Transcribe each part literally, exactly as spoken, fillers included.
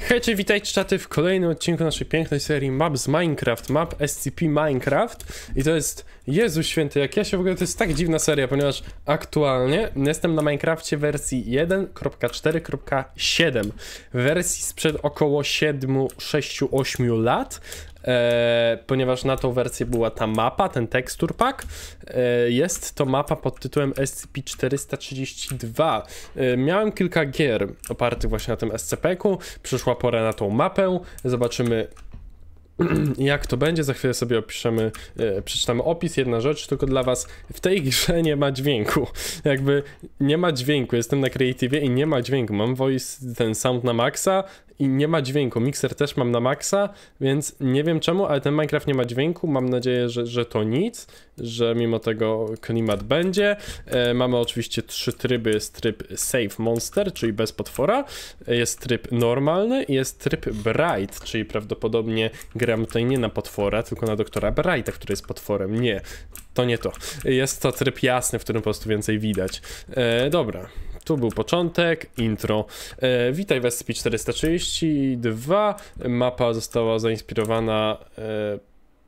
Hej, cześć, witajcie czaty w kolejnym odcinku naszej pięknej serii map z Minecraft, map S C P Minecraft. I to jest, Jezu święty, jak ja się w ogóle, to jest tak dziwna seria, ponieważ aktualnie jestem na Minecrafcie wersji jeden kropka cztery kropka siedem, wersji sprzed około siedmiu, sześciu, ośmiu lat. E, ponieważ na tą wersję była ta mapa, ten texture pack. E, jest to mapa pod tytułem S C P czterysta trzydzieści dwa. E, miałem kilka gier opartych właśnie na tym S C P-ku. Przyszła pora na tą mapę. Zobaczymy, jak to będzie. Za chwilę sobie opiszemy, e, przeczytamy opis. Jedna rzecz tylko dla was, w tej grze nie ma dźwięku, jakby nie ma dźwięku, jestem na Creative'ie i nie ma dźwięku, mam voice, ten sound na maksa i nie ma dźwięku, mixer też mam na maksa, więc nie wiem czemu, ale ten Minecraft nie ma dźwięku, mam nadzieję, że, że to nic, że mimo tego klimat będzie. E, mamy oczywiście trzy tryby, jest tryb Save Monster, czyli bez potwora, jest tryb normalny i jest tryb Bright, czyli prawdopodobnie gram tutaj nie na potwora, tylko na doktora Brighta, który jest potworem. Nie, to nie to. Jest to tryb jasny, w którym po prostu więcej widać. E, dobra. Tu był początek, intro. E, witaj w S C P czterysta trzydzieści dwa. Mapa została zainspirowana e,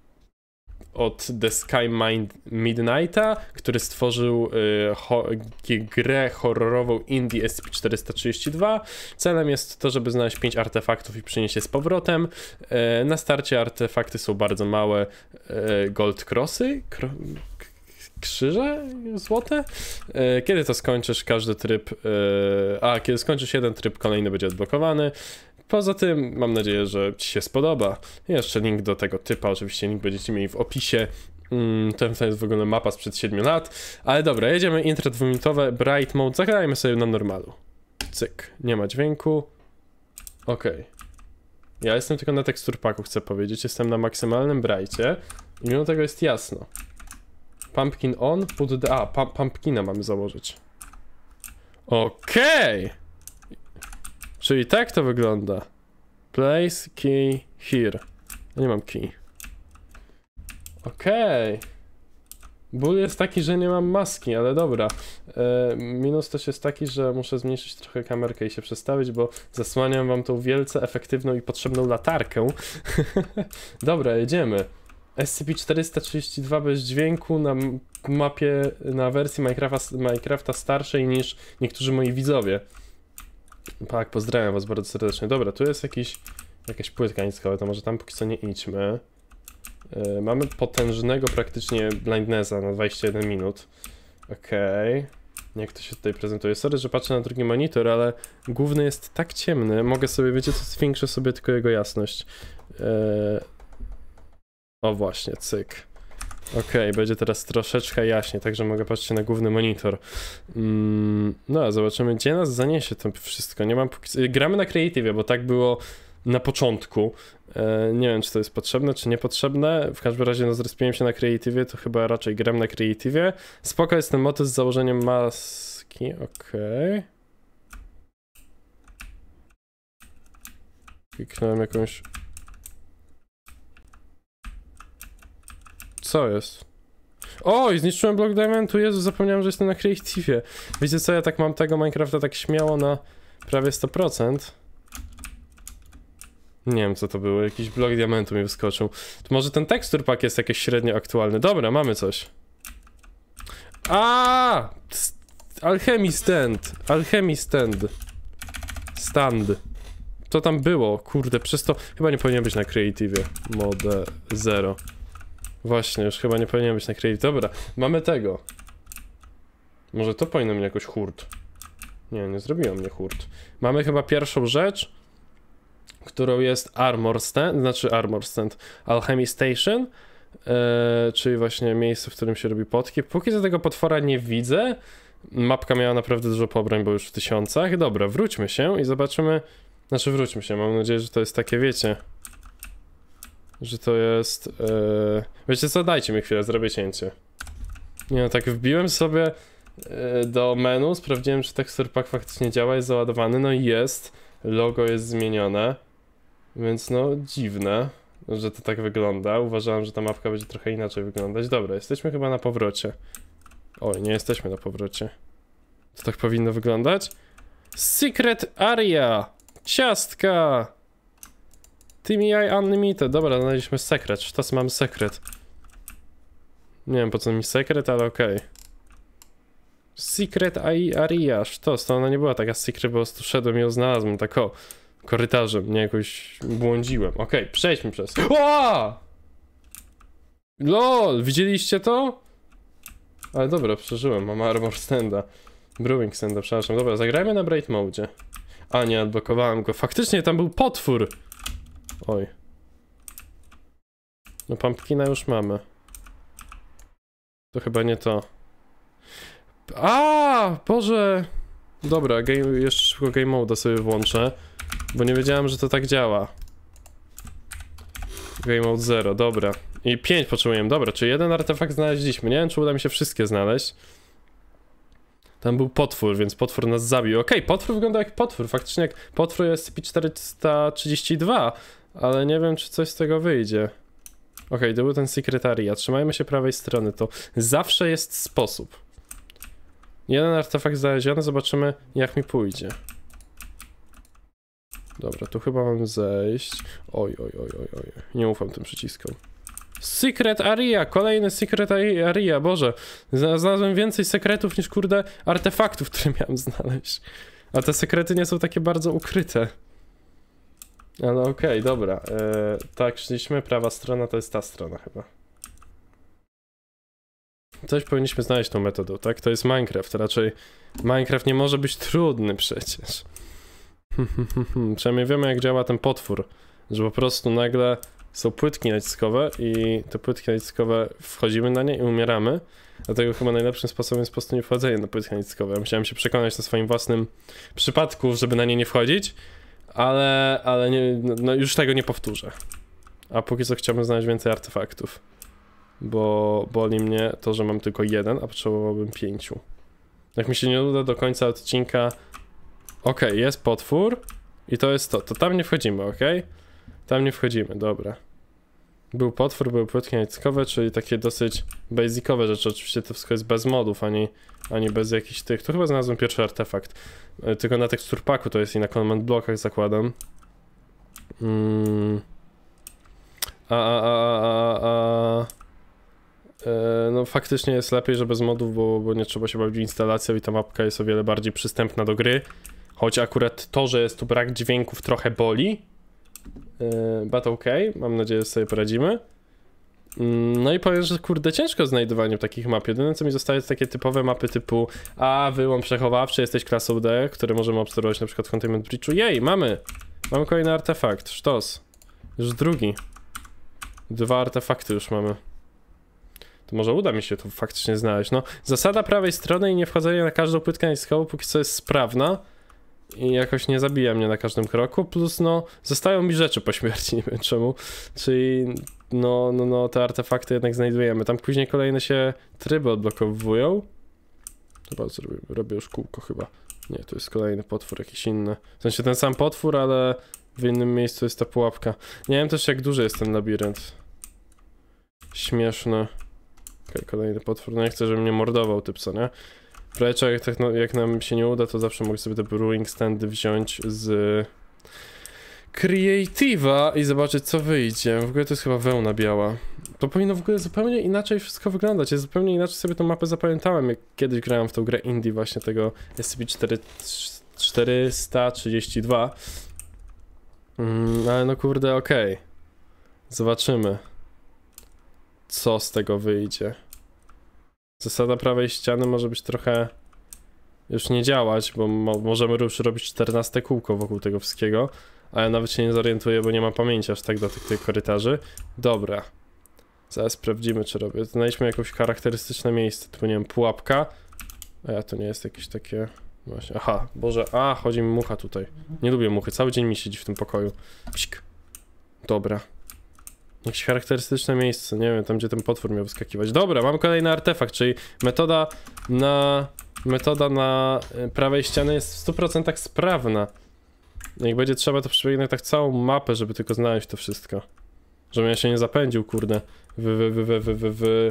od The Sky Mind Midnighta, który stworzył e, ho grę horrorową indie S C P czterysta trzydzieści dwa. Celem jest to, żeby znaleźć pięć artefaktów i przynieść je z powrotem. E, na starcie artefakty są bardzo małe. E, gold crossy? Kro krzyże złote? E, kiedy to skończysz, każdy tryb, e, a kiedy skończysz jeden tryb, kolejny będzie odblokowany. Poza tym mam nadzieję, że ci się spodoba. Jeszcze link do tego typa, oczywiście link będziecie mieli w opisie. Mm, to jest w ogóle mapa sprzed siedmiu lat. Ale dobra, jedziemy, intro dwuminutowe, bright mode, zagrajmy sobie na normalu. Cyk, nie ma dźwięku. Okej. Okay. Ja jestem tylko na texture packu, chcę powiedzieć, jestem na maksymalnym brightie i mimo tego jest jasno. Pumpkin on, put the... A, pump, pumpkina mamy założyć. Okej! Okay. Czyli tak to wygląda. Place key here. Nie mam key. Okej. Okay. Ból jest taki, że nie mam maski, ale dobra. E, minus też jest taki, że muszę zmniejszyć trochę kamerkę i się przestawić, bo zasłaniam wam tą wielce efektywną i potrzebną latarkę. Dobra, jedziemy. S C P czterysta trzydzieści dwa bez dźwięku na mapie, na wersji Minecrafta, Minecrafta starszej niż niektórzy moi widzowie. Tak, pozdrawiam was bardzo serdecznie. Dobra, tu jest jakiś, jakaś płytka niskowa, to może tam póki co nie idźmy. Yy, mamy potężnego praktycznie blindnessa na dwadzieścia jeden minut. Okej. Okay. Jak to się tutaj prezentuje? Sorry, że patrzę na drugi monitor, ale główny jest tak ciemny. Mogę sobie, wiecie co, zwiększę sobie tylko jego jasność. Yy... O właśnie, cyk. Okej, okay, będzie teraz troszeczkę jaśniej, także mogę patrzeć na główny monitor. Mm, no, zobaczymy, gdzie nas zaniesie to wszystko. Nie mam póki... Gramy na Creative'ie, bo tak było na początku. E, nie wiem, czy to jest potrzebne, czy niepotrzebne. W każdym razie, no, zrespiłem się na Creative'ie, to chyba raczej gram na Creative'ie. Spoko jest ten motyw z założeniem maski, okej. Okay. Kliknąłem jakąś... Co jest? Oj, zniszczyłem blok diamentu, Jezu, zapomniałem, że jestem na Creative'ie. Wiecie co, ja tak mam tego Minecrafta tak śmiało na prawie sto procent. Nie wiem co to było, jakiś blok diamentu mi wyskoczył. To może ten texture pack jest jakiś średnio aktualny. Dobra, mamy coś. A, Alchemy stand, Alchemy stand. Stand. Co tam było? Kurde, przez to chyba nie powinien być na Creative'ie. Mode zero. Właśnie, już chyba nie powinien być na Creative. Dobra, mamy tego. Może to powinno mnie jakoś hurt. Nie, nie zrobiło mnie hurt. Mamy chyba pierwszą rzecz, którą jest Armor Stand, znaczy Armor Stand, Alchemy Station, e, czyli właśnie miejsce, w którym się robi potki. Póki co tego potwora nie widzę. Mapka miała naprawdę dużo pobrań, bo już w tysiącach. Dobra, wróćmy się i zobaczymy. Znaczy wróćmy się, mam nadzieję, że to jest takie, wiecie... Że to jest... Yy... Wiecie co, dajcie mi chwilę, zrobię cięcie. Nie no, tak wbiłem sobie yy, do menu, sprawdziłem, czy texture pack faktycznie działa, jest załadowany, no i jest. Logo jest zmienione. Więc no, dziwne, że to tak wygląda. Uważałem, że ta mapka będzie trochę inaczej wyglądać. Dobra, jesteśmy chyba na powrocie. Oj, nie jesteśmy na powrocie. To tak powinno wyglądać? Secret Area! Ciastka! T M I Unlimited, dobra, znaleźliśmy sekret, sztos mamy sekret. Nie wiem po co mi sekret, ale okej. Okay. Secret Area, sztos, to ona nie była taka secret, po prostu szedłem i ją znalazłem, tak o, korytarzem, nie jakoś błądziłem. Okej, okay, przejdźmy przez... Oa! LOL, widzieliście to? Ale dobra, przeżyłem, mam armor standa. Brewing standa, przepraszam. Dobra, zagrajmy na Braid Mode. A nie, odblokowałem go. Faktycznie tam był potwór. Oj. No pumpkina już mamy. To chyba nie to. A, Boże! Dobra, game, jeszcze szybko game mode sobie włączę. Bo nie wiedziałem, że to tak działa. Game mode zero, dobra. I pięć potrzebujemy, dobra, czyli jeden artefakt znaleźliśmy. Nie wiem, czy uda mi się wszystkie znaleźć. Tam był potwór, więc potwór nas zabił. Okej, okay, potwór wygląda jak potwór. Faktycznie jak potwór jest S C P czterysta trzydzieści dwa, ale nie wiem, czy coś z tego wyjdzie. Okej, okay, to był ten sekretaria. Trzymajmy się prawej strony, to zawsze jest sposób. Jeden artefakt znaleziony, zobaczymy jak mi pójdzie. Dobra, tu chyba mam zejść. Oj, oj, oj, oj, oj. Nie ufam tym przyciskom. Secret Area! Kolejny Secret Area, Boże. Znalazłem więcej sekretów niż kurde artefaktów, które miałem znaleźć. A te sekrety nie są takie bardzo ukryte. Ale okej, okay, dobra. Eee, tak, szliśmy, prawa strona to jest ta strona chyba. Coś powinniśmy znaleźć tą metodą, tak? To jest Minecraft, raczej Minecraft nie może być trudny przecież. Przynajmniej wiemy jak działa ten potwór. Że po prostu nagle są płytki naciskowe i te płytki naciskowe wchodzimy na nie i umieramy. Dlatego chyba najlepszym sposobem jest po prostu nie wchodzenie na płytki naciskowe. Ja musiałem się przekonać na swoim własnym przypadku, żeby na nie nie wchodzić, ale, ale nie, no już tego nie powtórzę. A póki co chciałbym znaleźć więcej artefaktów. Bo boli mnie to, że mam tylko jeden, a potrzebowałbym pięciu. Jak mi się nie uda do końca odcinka... Okej, okay, jest potwór i to jest to, to tam nie wchodzimy, okej? Okay? Tam nie wchodzimy, dobra. Był potwór, były płytki naciskowe, czyli takie dosyć basicowe rzeczy. Oczywiście to wszystko jest bez modów, ani, ani bez jakichś tych... Tu chyba znalazłem pierwszy artefakt. Tylko na teksturpaku to jest i na command blockach zakładam. Mm. A, a, a, a, a... E, no faktycznie jest lepiej, że bez modów, bo, bo nie trzeba się bawić instalacją i ta mapka jest o wiele bardziej przystępna do gry. Choć akurat to, że jest tu brak dźwięków trochę boli. Yy, but okej, okay. Mam nadzieję, że sobie poradzimy. Yy, no i powiem, że kurde ciężko znajdowanie takich map. Jedyne co mi zostaje to takie typowe mapy typu a wyłom przechowawczy, jesteś klasą D, które możemy obserwować na przykład w Containment Breachu. Jej, mamy! Mamy kolejny artefakt, sztos. Już drugi. Dwa artefakty już mamy. To może uda mi się to faktycznie znaleźć. No, zasada prawej strony i nie wchodzenie na każdą płytkę naciskową, póki co jest sprawna. I jakoś nie zabija mnie na każdym kroku, plus no, zostają mi rzeczy po śmierci, nie wiem czemu, czyli no, no, no, te artefakty jednak znajdujemy, tam później kolejne się tryby odblokowują. Chyba zrobię, robię już kółko chyba, nie, to jest kolejny potwór, jakiś inny, w sensie ten sam potwór, ale w innym miejscu jest ta pułapka. Nie wiem też jak duży jest ten labirynt. Śmieszny. Okej, okay, kolejny potwór, no nie chcę, żeby mnie mordował typ, co nie? Prawie jak, tak, no, jak nam się nie uda, to zawsze mogę sobie te brewing standy wziąć z Creative'a i zobaczyć co wyjdzie. W ogóle to jest chyba wełna biała. To powinno w ogóle zupełnie inaczej wszystko wyglądać. Ja zupełnie inaczej sobie tą mapę zapamiętałem, jak kiedyś grałem w tą grę indie właśnie tego S C P czterysta trzydzieści dwa. Mm, ale no kurde, okej. Okay. Zobaczymy, co z tego wyjdzie. Zasada prawej ściany może być trochę już nie działać, bo mo możemy już robić czternaste kółko wokół tego wszystkiego, ale nawet się nie zorientuję, bo nie ma pamięci aż tak do tych, tych korytarzy. Dobra. Zaraz sprawdzimy, czy robię. Znajdźmy jakieś charakterystyczne miejsce, typu nie wiem, pułapka. A ja to nie jest jakieś takie... Właśnie. Aha, Boże, a, chodzi mi mucha tutaj. Nie lubię muchy, cały dzień mi siedzi w tym pokoju. Psik. Dobra. Jakieś charakterystyczne miejsce, nie wiem, tam gdzie ten potwór miał wyskakiwać. Dobra, mam kolejny artefakt, czyli metoda na... Metoda na prawej ścianie jest w stu procentach sprawna. Jak będzie trzeba, to przebiegnę tak całą mapę, żeby tylko znaleźć to wszystko. Żebym ja się nie zapędził, kurde. Wy, wy, wy, wy, wy, wy, wy.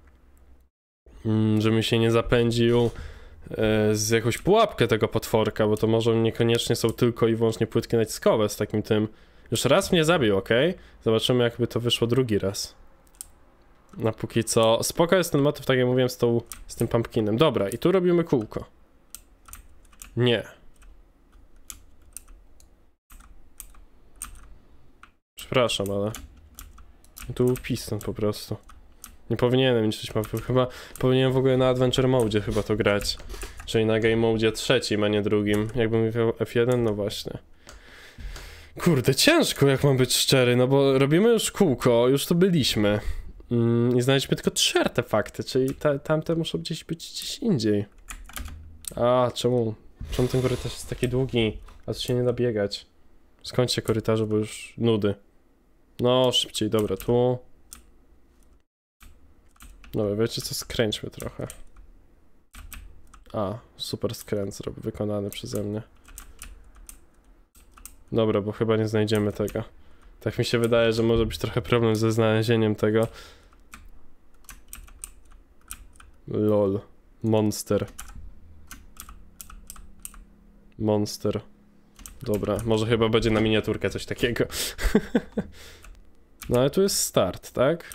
Mm, żebym się nie zapędził e, z jakąś pułapkę tego potworka, bo to może niekoniecznie są tylko i wyłącznie płytki naciskowe z takim tym. Już raz mnie zabił, ok? Zobaczymy, jakby to wyszło drugi raz. Na póki co... Spoko jest ten motyw, tak jak mówiłem, z, tą, z tym pumpkinem. Dobra, i tu robimy kółko. Nie. Przepraszam, ale... Tu był piston po prostu. Nie powinienem niszczyć mapy. Chyba powinienem w ogóle na Adventure Mode chyba to grać. Czyli na Game Mode trzecim, a nie drugim. Jakbym mówił F jeden, no właśnie. Kurde, ciężko, jak mam być szczery, no bo robimy już kółko, już tu byliśmy. Mm, I znaleźliśmy tylko trzy artefakty, czyli te, tamte muszą gdzieś być gdzieś indziej. A, czemu? Czemu ten korytarz jest taki długi? A tu się nie da biegać. Skończcie korytarzu, bo już nudy. No, szybciej, dobra, tu. Dobra, wiecie co, skręćmy trochę. A, super skręt zrobił, wykonany przeze mnie. Dobra, bo chyba nie znajdziemy tego. Tak mi się wydaje, że może być trochę problem ze znalezieniem tego. Lol. Monster. Monster. Dobra, może chyba będzie na miniaturkę coś takiego. No ale tu jest start, tak?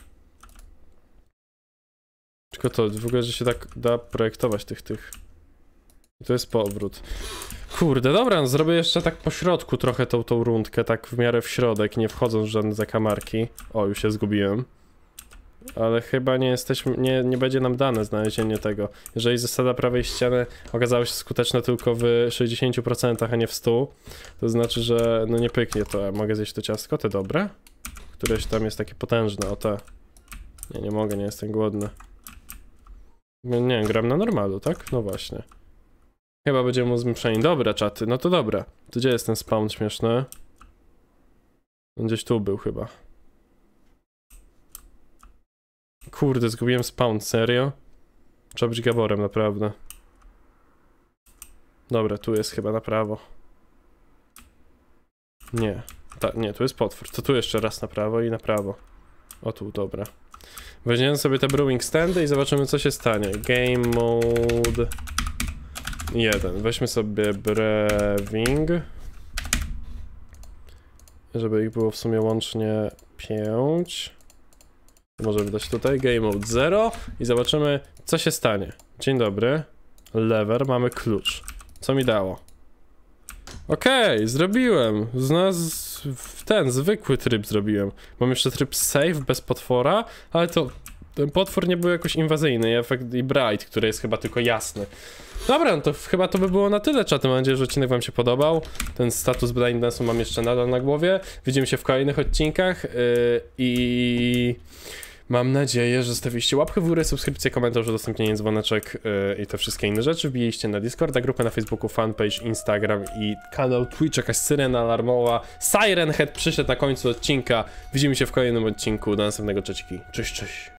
Tylko to, w ogóle, że się tak da projektować tych, tych. To jest powrót. Kurde, dobra, no zrobię jeszcze tak po środku trochę tą, tą rundkę, tak w miarę w środek, nie wchodząc w żadne zakamarki. O, już się zgubiłem. Ale chyba nie jesteśmy, nie, nie będzie nam dane znalezienie tego. Jeżeli zasada prawej ściany okazała się skuteczna tylko w sześćdziesięciu procentach, a nie w stu procentach, to znaczy, że no nie pyknie to. Ja mogę zjeść to ciastko, te dobre? Któreś tam jest takie potężne, o te. Nie, nie mogę, nie jestem głodny. Nie wiem, gram na normalu, tak? No właśnie. Chyba będziemy mu zmyśleni. Dobra, czaty, no to dobra. To gdzie jest ten spawn śmieszny? On gdzieś tu był chyba. Kurde, zgubiłem spawn, serio? Trzeba być Gaborem, naprawdę. Dobra, tu jest chyba na prawo. Nie. Ta, nie, tu jest potwór. To tu jeszcze raz na prawo i na prawo. O tu, dobra. Weźmiemy sobie te brewing standy i zobaczymy, co się stanie. Game mode jeden. Weźmy sobie brewing. Żeby ich było w sumie łącznie pięć. Może wydać tutaj Game Mode zero i zobaczymy, co się stanie. Dzień dobry. Lever, mamy klucz. Co mi dało? Okej, okay, zrobiłem. Z nas ten zwykły tryb zrobiłem. Mam jeszcze tryb save bez potwora, ale to ten potwór nie był jakoś inwazyjny. I efekt i bright, który jest chyba tylko jasny. Dobra, no to chyba to by było na tyle, czaty. Mam nadzieję, że odcinek wam się podobał. Ten status blindnessu mam jeszcze nadal na głowie. Widzimy się w kolejnych odcinkach yy, i mam nadzieję, że zostawiliście łapkę w górę, subskrypcję, komentarz, udostępnienie, dzwoneczek yy, i te wszystkie inne rzeczy. Wbijaliście na Discorda, grupę na Facebooku, fanpage, Instagram i kanał Twitch, jakaś syrena alarmowa. Siren Head przyszedł na końcu odcinka. Widzimy się w kolejnym odcinku. Do następnego, cześć. Cześć, cześć.